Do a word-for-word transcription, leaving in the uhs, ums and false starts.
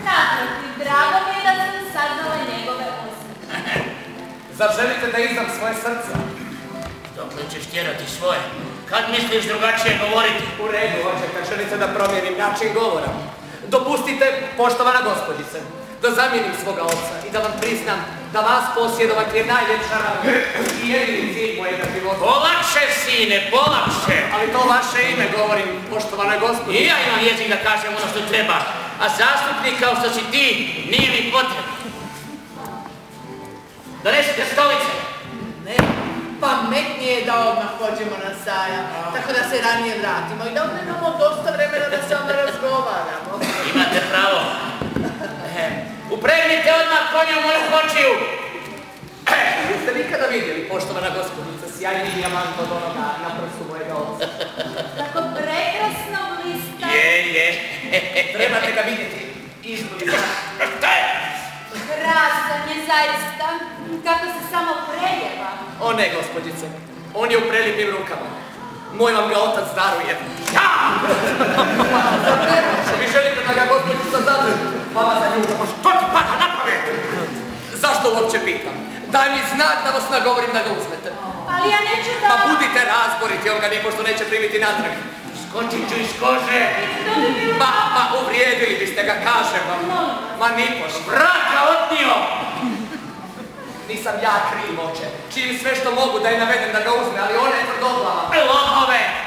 Naprotiv, drago mi je da sam saznala njegove osjeće. Zar želite da izdam svoje srce? Dokle ćeš tjerati svoje? Kad misliš drugačije govoriti? U redu, oče, kad želite da promijenim način govora. Dopustite, poštovana gospođice, da zamijenim svoga oca i da vam priznam da vas posjedovati je najljepša radnja i jedini cilj mojega života. Polakše, sine, polakše! Ali to vaše ime govorim, poštovana gospođice. I ja imam jezik da kažem ono što treba, a zastupnik kao što si ti nije mi potrebno. Donesite stolice! Ne, pametnije je da odmah pođemo na sajam, tako da se ranije vratimo i da onda imamo dosta vremena da se onda razgovaramo. Imate pravo. Upregnite odmah konja u moju kočiju! Jeste nikada vidjeli, poštovana gospođica, sjajni dijamant od onoga na prsu mojega oca? Tako prekrasno blista. Je, je. Trebate ga vidjeti izbliza. Šta je? Krasan je zaista, kako se samo preljeva. O ne, gospođice, on je u prelijepim rukama. Moj vam ga otac daruje. Ja! Vi želite da ga gospođica zadrži? Hvala za nju. Što ti pada na pamet? Zašto uopće pitam? Daj mi znak da vas nagovorim da ga uzmete. Ali ja neću da... Pa budite razboriti, on ga nipošto neće primiti natrag. Skočit ću iz kože. To bi bilo... Ma, ma, uvrijedili biste ga, kažem vam. Ma nipošto. Vraka odnio! Nisam ja kriv, oče. Činim sve što mogu da je navedem da ga uzme, ali ona je tvrdoglava. Lopove!